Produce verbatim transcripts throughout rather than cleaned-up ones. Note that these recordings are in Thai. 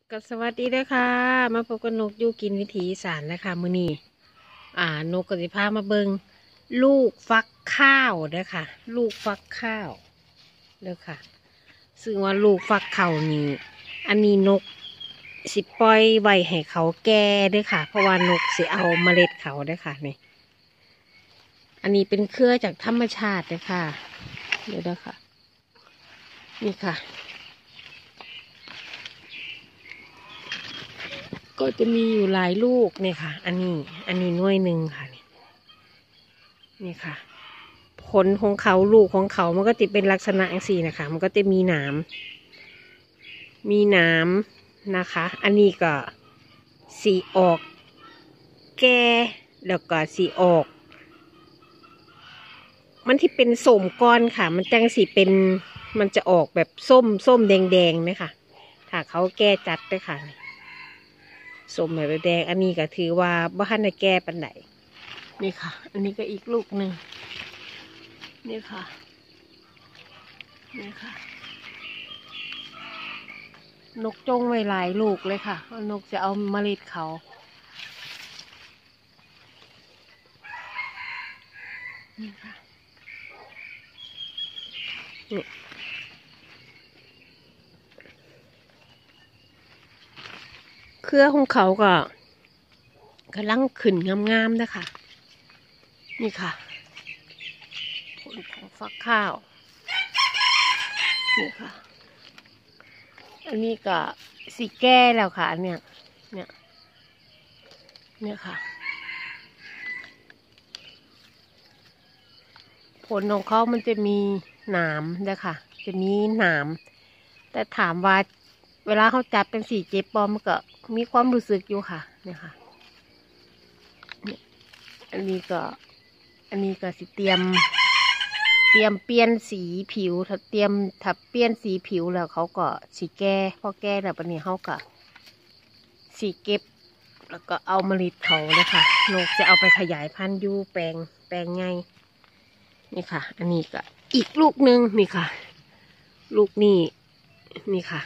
ก็สวัสดีด้วยค่ะมาพบกับนกอยู่กินวิถีอีสานนะคะมื้อนี้อ่านกกสิพามาเบิงลูกฟักข้าวเด้อค่ะ ลูกฟักข้าวเด้อค่ะ ซึ่งว่าลูกฟักข้าวนี่อันนี้นกสิปล่อยไว้ให้เขาแก่เด้อค่ะ เพราะว่านกสิเอาเมล็ดเขาเด้อค่ะนี่อันนี้เป็นเครือจากธรรมชาติเด้อค่ะเดี๋ยวเด้อค่ะนี่ค่ะก็จะมีอยู่หลายลูกเนี่ยค่ะ อันนี้ อันนี้หน่วยหนึ่งค่ะนี่นี่ค่ะ ผลของเขาลูกของเขามันก็จะเป็นลักษณะอย่างสี่นะคะ มันก็จะมีหนามมีหนามนะคะ อันนี้ก็สีออกแก่แล้วก็สีออกมันที่เป็นส้มก้อนค่ะ มันจังสีเป็นมันจะออกแบบส้มส้มแดงแดงไหมค่ะถ้าเขาแก่จัดไปค่ะส้มแบบแดงอันนี้ก็ถือว่าบ้านในแก่ปันไหนนี่ค่ะอันนี้ก็อีกลูกหนึ่งนี่ค่ะนี่ค่ะนกจงไว้หลายลูกเลยค่ะนกจะเอาเมล็ดเขานี่ค่ะนี่เครือของเขาก็กำลังขึ้นงามๆนะคะนี่ค่ะผลของฟักข้าวนี่ค่ะอันนี้ก็สีแก่แล้วค่ะเนี่ยเนี่ยเนี่ยค่ะผลของเขามันจะมีหนามนะคะจะมีหนามแต่ถามว่าเวลาเขาจับเป็นสีเจ็บปอมมันก็มีความรู้สึกอยู่ค่ะเนี่ยค่ะเนี่ยอันนี้ก็อันนี้ก็สิเตรียมเตรียมเปลี่ยนสีผิวถ้าเตรียมถ้าเปลี่ยนสีผิวแล้วเขาก็สีแก้พอแก้แล้วปันนี้เขาก็สีเก็บแล้วก็เอาเมล็ดเขาเลยค่ะนกจะเอาไปขยายพันธุ์อยู่แปลงแปลงไงนี่ค่ะอันนี้ก็อีกลูกหนึ่งนี่ค่ะลูกนี่นี่ค่ะ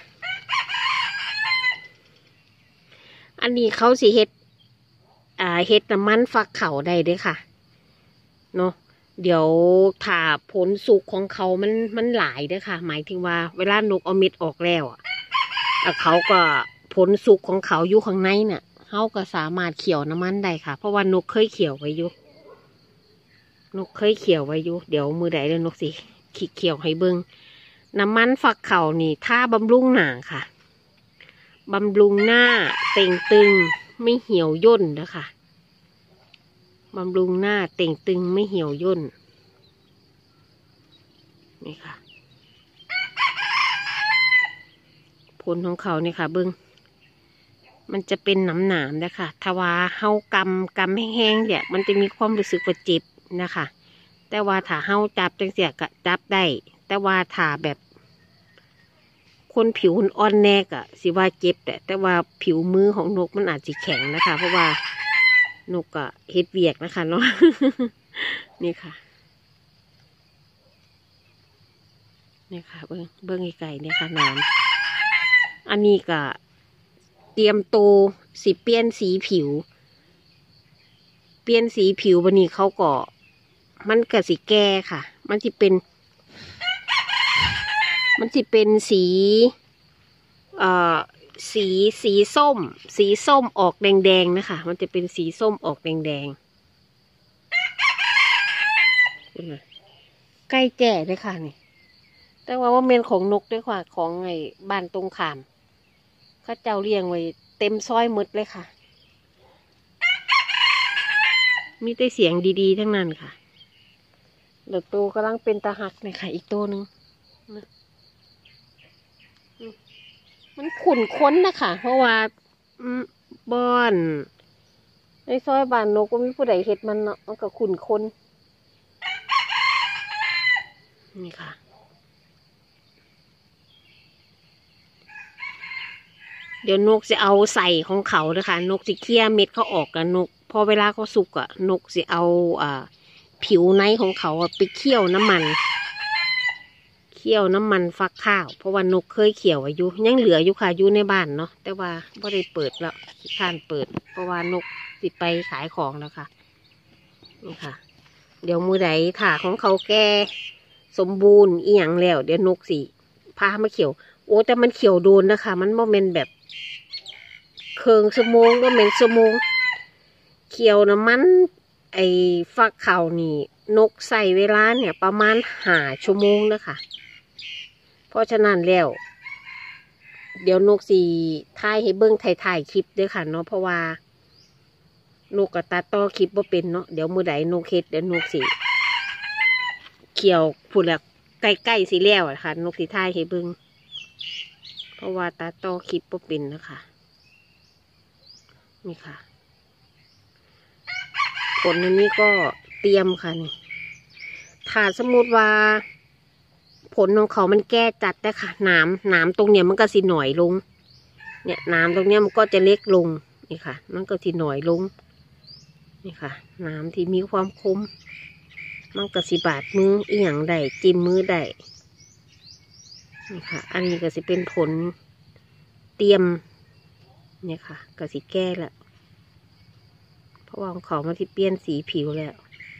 อันนี้เขาสิเฮ็ดอ่าเฮ็ดน้ำมันฟักเขาได้ด้วยค่ะเนาะเดี๋ยวถ้าผลสุกของเขามันมันหลายด้วยค่ะหมายถึงว่าเวลานกเอาเม็ดออกแล้วอ่ะเขาก็ผลสุกของเขาอยู่ข้างในเนี่ยเขาก็สามารถเขี่ยวน้ำมันได้ค่ะเพราะว่านกเคยเขี่ยวไว้อยู่นกเคยเขี่ยวไว้อยู่เดี๋ยวมือใดเลยนกสิขีดเขี่ยวให้เบิ้งน้ำมันฝักเข่านี่ถ้าบำรุงหนาค่ะบำรุงหน้าเต่งตึงไม่เหี่ยวย่นนะคะบำรุงหน้าเต่งตึงไม่เหี่ยวย่นนี่ค่ะผลของเขาเนี่ยค่ะเบิ้งมันจะเป็นหนามหนามนะคะถ้าว่าเฮากำกำแห้งๆเนี่ยมันจะมีความรู้สึกว่าเจ็บนะคะแต่ว่าถ้าเฮาจับจังเสียก็จับได้แต่ว่าถ้าแบบคนผิวอ่อนแน่กะสิว่าเจ็บแต่แต่ว่าผิวมือของนกมันอาจจะแข็งนะคะเพราะว่านกอะเฮ็ดเวียกนะคะเนาะ นี่ค่ะนี่ค่ะเบิ้งเบิ้งไก่เนี่ยค่ะน้ำอันนี้ก็เตรียมโตสิเปลี่ยนสีผิวเปลี่ยนสีผิววันนี้เขาก็มันก็สีแก่ค่ะมันจะเป็นมันจะเป็นสีเอ่อสีสีส้มสีส้มออกแดงๆนะคะมันจะเป็นสีส้มออกแดงๆใกล้แก่เลยค่ะนี่แต่ว่าว่าเมนของนกด้วยค่ะของไอ้บ้านตรงขามข้าเจ้าเลี้ยงไว้เต็มซอยหมดเลยค่ะมีแต่เสียงดีๆทั้งนั้นค่ะเดี๋ยวตัวกำลังเป็นตาหักเลยค่ะอีกตัวหนึ่งมันขุ่นค้นนะคะเพราะว่าบอนในซอยบ้านนกก็มีผู้ใดเห็ดมันเนาะมันก็ขุ่นค้นนี่ค่ะเดี๋ยวนกจะเอาใส่ของเขาเลยค่ะนกจะเคี่ยเม็ดเขาออกกันนกพอเวลาเขาสุกอะนกจะเอาอ่าผิวในของเขาไปเคี่ยวน้ำมันเคี่ยวน้ำมันฟักข้าวเพราะว่านกเคยเขี่ยวอายุยังเหลืออยู่ค่ะอยู่ในบ้านเนาะแต่ว่าไม่ได้เปิดแล้วท่านเปิดเพราะว่านกติดไปขายของแล้วค่ะนี่ค่ะเดี๋ยวมือใดถ่าของเขาแก่สมบูรณ์อีหยังแล้วเดี๋ยวนกสิพามาเขี่ยวโอ้แต่มันเขี่ยวโดนนะคะมันโมเมนแบบเคืองสมงโมเมนสมงเขี่ยวนะมันไอ้ฟักเข่านี่นกใส่เวลาเนี่ยประมาณห้าชั่วโมงนะคะเพราะฉะนั้นแล้วเดี๋ยวนกสีถ่ายให้เบิ้งถ่ายถ่ายคลิปด้วยค่ะเนาะเพราะว่านกกับตาต่อคลิปว่าเป็นเนาะเดี๋ยวมือใดนกเฮ็ดเดี๋ยวนกสีเขี่ยวพูดแล้วใกล้ๆสีแล้วอะค่ะนกสีถ่ายให้เบิ้งเพราะว่าตาต่อคลิปว่าเป็นนะคะนี่ค่ะผลอันนี้ก็เตรียมค่ะนี่ถ้าสมมติว่าผลของเขามันแก้จัดได้ค่ะน้ำน้ำตรงเนี้ยมันก็สิหน่อยลงเนี่ยน้ำตรงเนี้ยมันก็จะเล็กลงนี่ค่ะมันก็สิหน่อยลงนี่ค่ะน้ำที่มีความคมมันก็สิบาดมืออีหยังได้จิ้มมือได้นี่ค่ะอันนี้ก็สิเป็นผลเตรียมเนี่ยค่ะก็สิแก้แล้วเพราะว่าของเขามันที่เปลี่ยนสีผิวแล้ว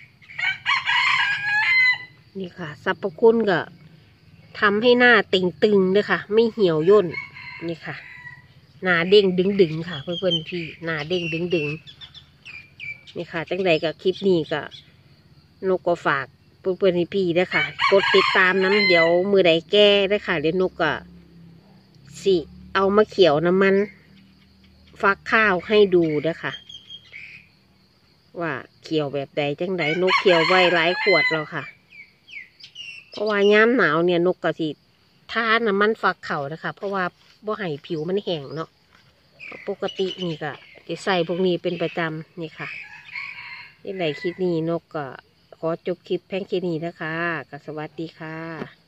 นี่ค่ะสรรพคุณก็ทำให้หน้าเต่งตึงด้วยค่ะไม่เหี่ยวย่นนี่ค่ะหน้าเด้งดึงดึงค่ะเพื่อนๆพี่หน้าเด้งดึงดึงนี่ค่ะจังใดกับคลิปนี้ก็นกก็ฝากเพื่อนๆพี่ด้วยค่ะกดติดตามน้ำเดี๋ยวมือใดแก้ได้ค่ะเดี๋ยวนกก็สิเอามาเขียวน้ำมันฟักข้าวให้ดูด้วยค่ะว่าเขียวแบบใดจังใดนกเขียวไว้หลายขวดแล้วค่ะเพราะว่าย้ำหนาวเนี่ยนกก็สิทาน้ำมันฟักเข่านะคะเพราะว่าบ่ให้ผิวมันแห้งเนาะปกตินี่ก็จะใส่พวกนี้เป็นประจำนี่ค่ะที่ไหนคลิปนี้นกก็ขอจบคลิปแพงแค่นี้นะคะก็สวัสดีค่ะ